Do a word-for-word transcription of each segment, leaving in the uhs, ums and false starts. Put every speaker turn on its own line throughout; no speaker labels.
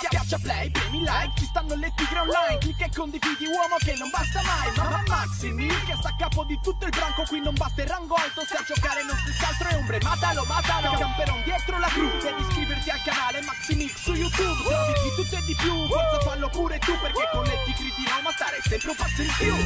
Schiaccia play, premi like, ci stanno le tigre online. Clicca e condividi, uomo, che non basta mai. Mamma Maximil, che sta a capo di tutto il branco. Qui non basta il rango alto, se a giocare non si scaltro è ombre. Matalo, matalo, camperon dietro la gru. Devi iscriverti al canale Maximil su YouTube. Trovi di tutto e di più, forza fallo pure tu. Perché con le tigre di Roma stare sempre un passo in più.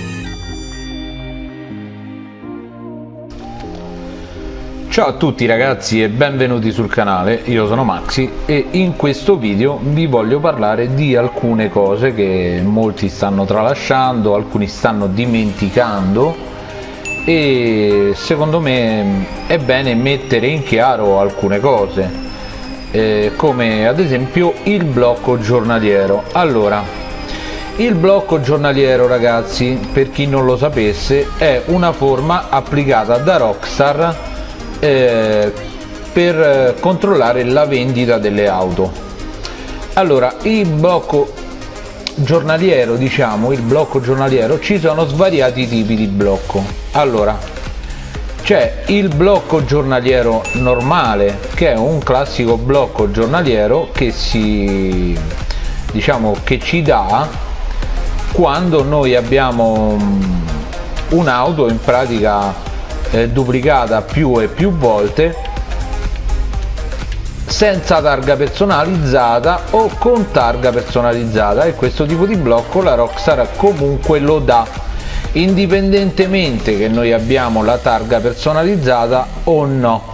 Ciao a tutti ragazzi e benvenuti sul canale, io sono Maxi e in questo video vi voglio parlare di alcune cose che molti stanno tralasciando, alcuni stanno dimenticando e secondo me è bene mettere in chiaro alcune cose, eh, come ad esempio il blocco giornaliero. Allora, il blocco giornaliero ragazzi, per chi non lo sapesse, è una forma applicata da Rockstar Eh, per controllare la vendita delle auto. Allora, il blocco giornaliero, diciamo, il blocco giornaliero, ci sono svariati tipi di blocco. Allora, c'è il blocco giornaliero normale, che è un classico blocco giornaliero che si, diciamo, che ci dà quando noi abbiamo un'auto in pratica Eh, duplicata più e più volte senza targa personalizzata o con targa personalizzata, e questo tipo di blocco la Rockstar comunque lo dà indipendentemente che noi abbiamo la targa personalizzata o no.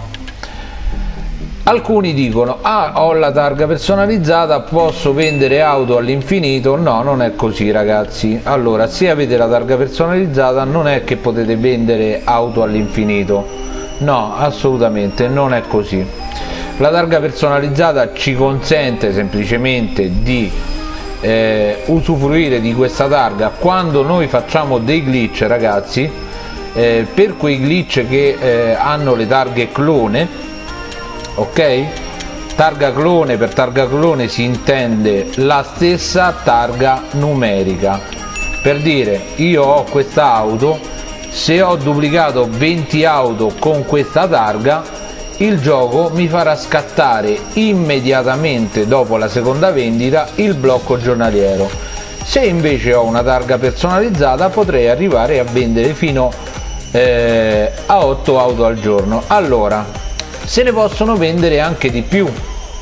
Alcuni dicono: ah, ho la targa personalizzata, posso vendere auto all'infinito. No, non è così ragazzi. Allora, se avete la targa personalizzata non è che potete vendere auto all'infinito, no, assolutamente non è così. La targa personalizzata ci consente semplicemente di eh, usufruire di questa targa quando noi facciamo dei glitch ragazzi, eh, per quei glitch che eh, hanno le targhe clone. Ok, targa clone, per targa clone si intende la stessa targa numerica. Per dire, io ho questa auto, se ho duplicato venti auto con questa targa, il gioco mi farà scattare immediatamente dopo la seconda vendita il blocco giornaliero. Se invece ho una targa personalizzata potrei arrivare a vendere fino eh, a otto auto al giorno. Allora, se ne possono vendere anche di più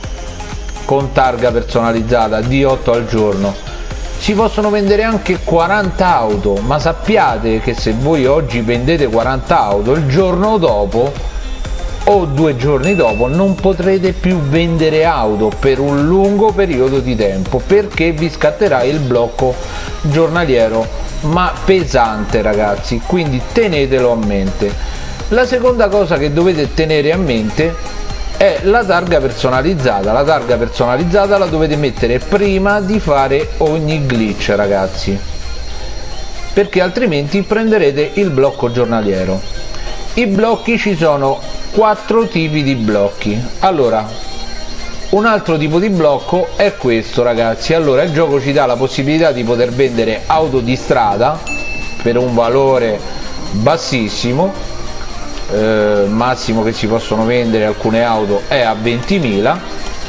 con targa personalizzata, di otto al giorno. Si possono vendere anche quaranta auto, ma sappiate che se voi oggi vendete quaranta auto, il giorno dopo o due giorni dopo non potrete più vendere auto per un lungo periodo di tempo, perché vi scatterà il blocco giornaliero, ma pesante ragazzi, quindi tenetelo a mente. La seconda cosa che dovete tenere a mente è la targa personalizzata. La targa personalizzata la dovete mettere prima di fare ogni glitch ragazzi, perché altrimenti prenderete il blocco giornaliero. I blocchi, ci sono quattro tipi di blocchi. Allora, un altro tipo di blocco è questo ragazzi. Allora, il gioco ci dà la possibilità di poter vendere auto di strada per un valore bassissimo. Eh, massimo che si possono vendere alcune auto è a ventimila,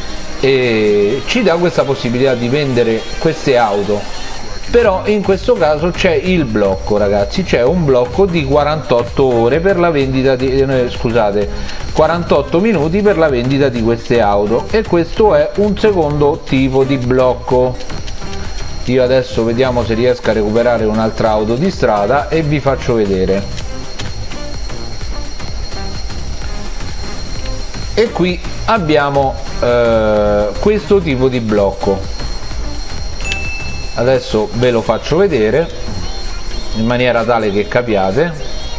e ci dà questa possibilità di vendere queste auto. Però in questo caso c'è il blocco ragazzi, c'è un blocco di quarantotto ore per la vendita di eh, scusate quarantotto minuti per la vendita di queste auto, e questo è un secondo tipo di blocco. Io adesso vediamo se riesco a recuperare un'altra auto di strada e vi faccio vedere. E qui abbiamo eh, questo tipo di blocco. Adesso ve lo faccio vedere in maniera tale che capiate.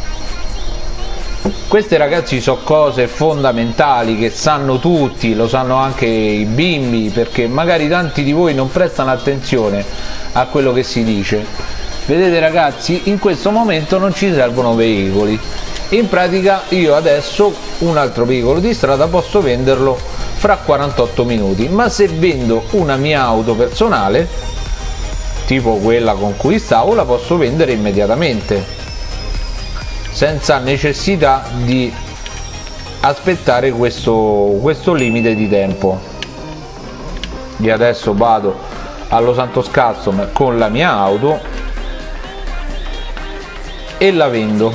Queste ragazzi sono cose fondamentali che sanno tutti, lo sanno anche i bimbi, perché magari tanti di voi non prestano attenzione a quello che si dice. Vedete ragazzi, in questo momento non ci servono veicoli. In pratica io adesso un altro veicolo di strada posso venderlo fra quarantotto minuti, ma se vendo una mia auto personale tipo quella con cui stavo, la posso vendere immediatamente senza necessità di aspettare questo, questo limite di tempo. io adesso vado allo Santos Custom con la mia auto e la vendo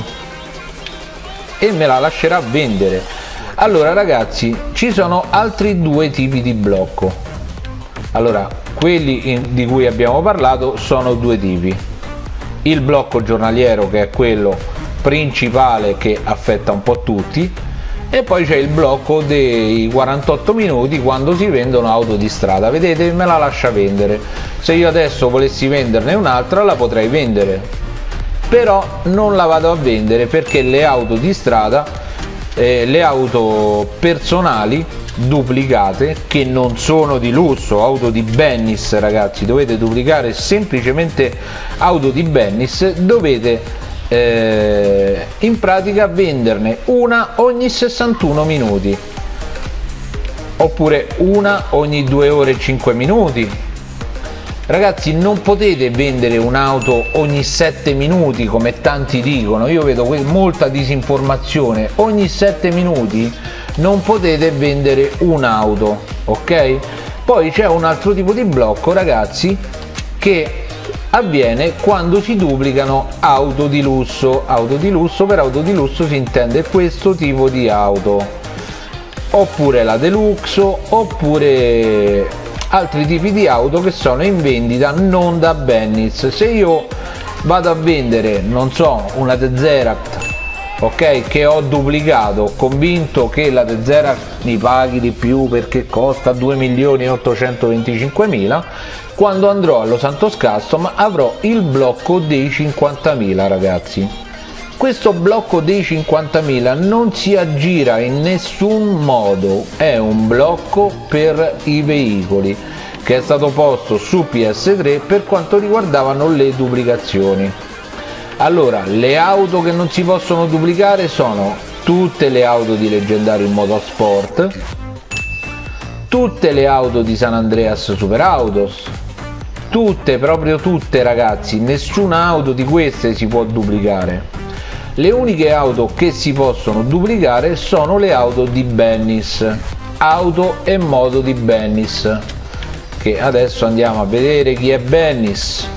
e me la lascerà vendere. Allora ragazzi, ci sono altri due tipi di blocco. Allora, quelli in, di cui abbiamo parlato sono due tipi: il blocco giornaliero, che è quello principale che affetta un po' tutti, e poi c'è il blocco dei quarantotto minuti quando si vendono auto di strada. Vedete, me la lascia vendere. Se io adesso volessi venderne un'altra la potrei vendere, però non la vado a vendere perché le auto di strada, eh, le auto personali duplicate, che non sono di lusso, auto di Bennis ragazzi, dovete duplicare semplicemente auto di Bennis, dovete eh, in pratica venderne una ogni sessantuno minuti oppure una ogni due ore e cinque minuti. Ragazzi, non potete vendere un'auto ogni sette minuti come tanti dicono. Io vedo molta disinformazione. Ogni sette minuti non potete vendere un'auto, ok? Poi c'è un altro tipo di blocco ragazzi che avviene quando si duplicano auto di lusso. Auto di lusso, per auto di lusso si intende questo tipo di auto, oppure la deluxe, oppure altri tipi di auto che sono in vendita non da Bennis. Se io vado a vendere, non so, una Tezeract, ok, che ho duplicato, convinto che la Tezeract mi paghi di più perché costa due milioni ottocentoventicinquemila, quando andrò allo Santos Custom avrò il blocco dei cinquantamila ragazzi. Questo blocco dei cinquantamila non si aggira in nessun modo, è un blocco per i veicoli che è stato posto su P S tre per quanto riguardavano le duplicazioni. Allora, le auto che non si possono duplicare sono tutte le auto di Leggendario Motorsport, tutte le auto di San Andreas Super Autos, tutte, proprio tutte ragazzi, nessuna auto di queste si può duplicare. Le uniche auto che si possono duplicare sono le auto di Bennis, auto e moto di Bennis, che adesso andiamo a vedere chi è Bennis.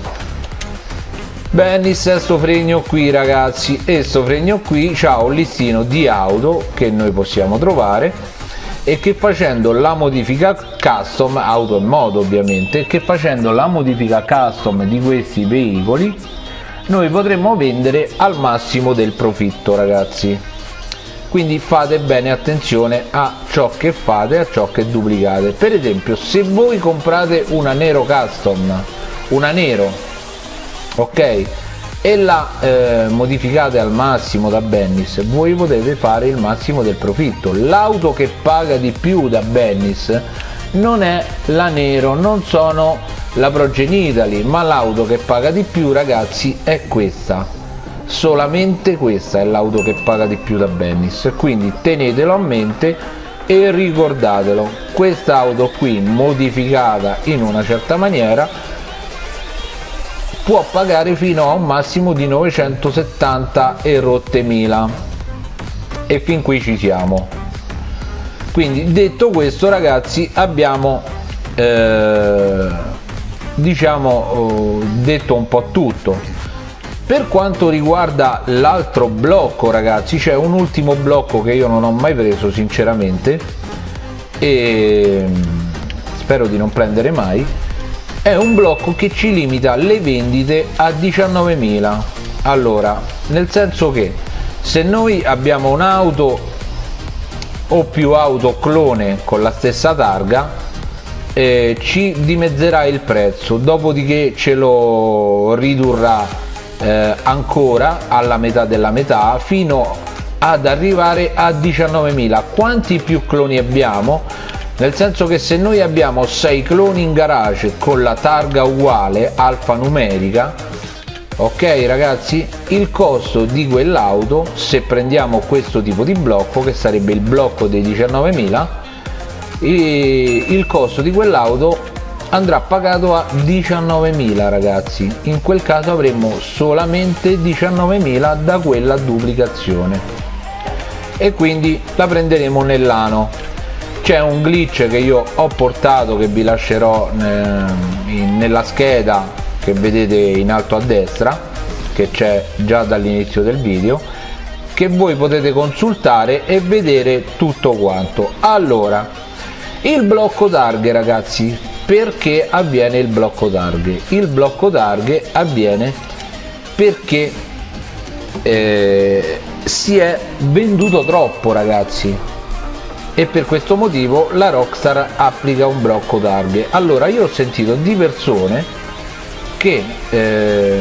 Bennis è sto fregno qui ragazzi, e sto fregno qui c'ha un listino di auto che noi possiamo trovare e che facendo la modifica custom, auto e moto ovviamente, che facendo la modifica custom di questi veicoli noi potremmo vendere al massimo del profitto ragazzi. Quindi fate bene attenzione a ciò che fate, a ciò che duplicate. Per esempio, se voi comprate una Nero custom, una Nero, ok, e la eh, modificate al massimo da Bennis, voi potete fare il massimo del profitto. L'auto che paga di più da Bennis non è la Nero, non sono la Progenitali, ma l'auto che paga di più ragazzi è questa, solamente questa è l'auto che paga di più da Bennis. Quindi tenetelo a mente e ricordatelo, questa auto qui modificata in una certa maniera può pagare fino a un massimo di novecentosettanta e rotte mila, e fin qui ci siamo. Quindi detto questo ragazzi, abbiamo eh, diciamo oh, detto un po' tutto. Per quanto riguarda l'altro blocco ragazzi, c'è un ultimo blocco che io non ho mai preso sinceramente e spero di non prendere mai. È un blocco che ci limita le vendite a diciannovemila. Allora, nel senso che se noi abbiamo un'auto o più auto clone con la stessa targa, eh, ci dimezzerà il prezzo, dopodiché ce lo ridurrà eh, ancora alla metà della metà fino ad arrivare a diciannovemila. Quanti più cloni abbiamo? Nel senso che se noi abbiamo sei cloni in garage con la targa uguale alfanumerica, ok ragazzi, il costo di quell'auto, se prendiamo questo tipo di blocco che sarebbe il blocco dei diciannovemila, il costo di quell'auto andrà pagato a diciannovemila ragazzi. In quel caso avremmo solamente diciannovemila da quella duplicazione e quindi la prenderemo nell'ano. c'è un glitch che io ho portato, che vi lascerò nella scheda che vedete in alto a destra, che c'è già dall'inizio del video, che voi potete consultare e vedere tutto quanto. Allora, il blocco targhe, ragazzi, perché avviene il blocco targhe? Il blocco targhe avviene perché eh, si è venduto troppo, ragazzi, e per questo motivo la Rockstar applica un blocco targhe. Allora, io ho sentito di persone che eh,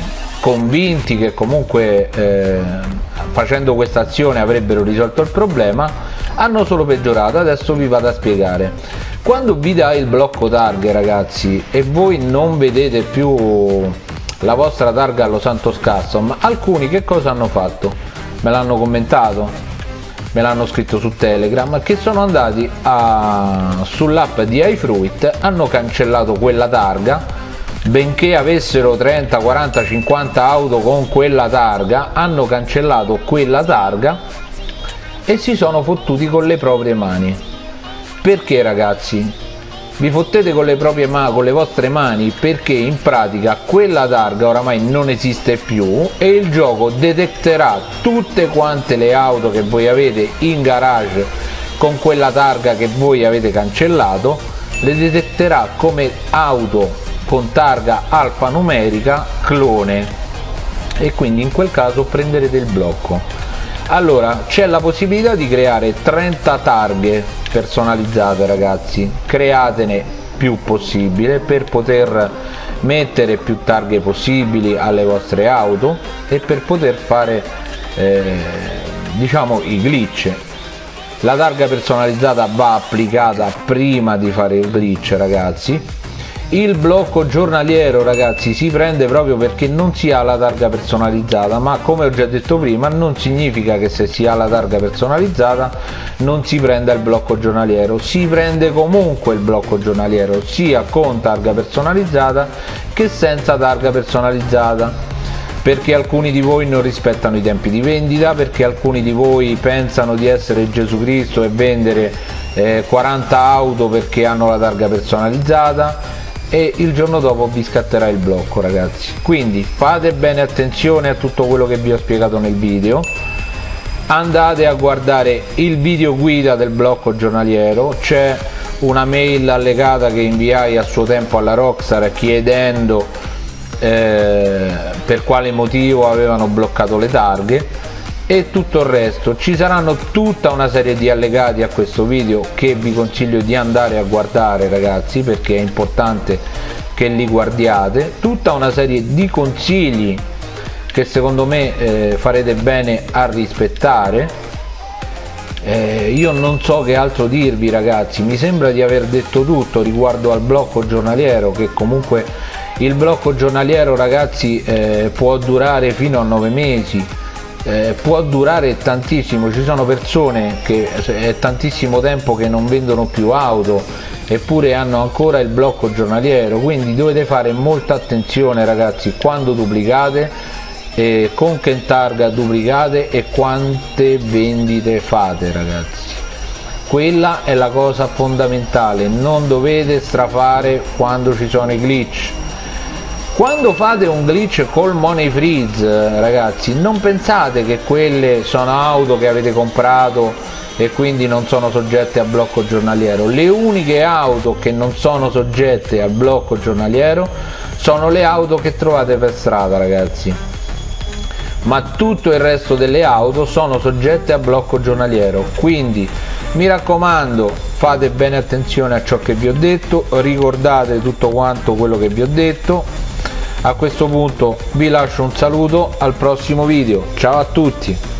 convinti che comunque eh, facendo questa azione avrebbero risolto il problema, hanno solo peggiorato. Adesso vi vado a spiegare. Quando vi dà il blocco targhe, ragazzi, e voi non vedete più la vostra targa allo Santos Custom, alcuni che cosa hanno fatto? Me l'hanno commentato, me l'hanno scritto su Telegram, che sono andati sull'app di iFruit, hanno cancellato quella targa, benché avessero trenta, quaranta, cinquanta auto con quella targa, hanno cancellato quella targa e si sono fottuti con le proprie mani. Perché, ragazzi? Vi fottete con le proprie mani, con le vostre mani, perché in pratica quella targa oramai non esiste più e il gioco detecterà tutte quante le auto che voi avete in garage con quella targa che voi avete cancellato, le detecterà come auto con targa alfanumerica clone, e quindi in quel caso prenderete il blocco. Allora, c'è la possibilità di creare trenta targhe personalizzate, ragazzi, createne più possibile per poter mettere più targhe possibili alle vostre auto e per poter fare eh, diciamo i glitch. La targa personalizzata va applicata prima di fare il glitch, ragazzi. Il blocco giornaliero, ragazzi, si prende proprio perché non si ha la targa personalizzata, ma come ho già detto prima non significa che se si ha la targa personalizzata non si prenda il blocco giornaliero. Si prende comunque il blocco giornaliero sia con targa personalizzata che senza targa personalizzata, perché alcuni di voi non rispettano i tempi di vendita, perché alcuni di voi pensano di essere Gesù Cristo e vendere eh, quaranta auto perché hanno la targa personalizzata, e il giorno dopo vi scatterà il blocco, ragazzi. Quindi fate bene attenzione a tutto quello che vi ho spiegato nel video, andate a guardare il video guida del blocco giornaliero, c'è una mail allegata che inviai a suo tempo alla Rockstar chiedendo eh, per quale motivo avevano bloccato le targhe e tutto il resto. Ci saranno tutta una serie di allegati a questo video che vi consiglio di andare a guardare, ragazzi, perché è importante che li guardiate, tutta una serie di consigli che secondo me eh, farete bene a rispettare. Eh, io non so che altro dirvi, ragazzi, mi sembra di aver detto tutto riguardo al blocco giornaliero, che comunque il blocco giornaliero, ragazzi, eh, può durare fino a nove mesi. Eh, può durare tantissimo. Ci sono persone che è tantissimo tempo che non vendono più auto eppure hanno ancora il blocco giornaliero, quindi dovete fare molta attenzione, ragazzi, quando duplicate, eh, con che targa duplicate e quante vendite fate, ragazzi. Quella è la cosa fondamentale, non dovete strafare quando ci sono i glitch. Quando fate un glitch col money freeze, ragazzi, non pensate che quelle sono auto che avete comprato e quindi non sono soggette a blocco giornaliero. Le uniche auto che non sono soggette al blocco giornaliero sono le auto che trovate per strada, ragazzi, ma tutto il resto delle auto sono soggette a blocco giornaliero. Quindi mi raccomando, fate bene attenzione a ciò che vi ho detto, ricordate tutto quanto quello che vi ho detto. A questo punto vi lascio un saluto, al prossimo video, ciao a tutti.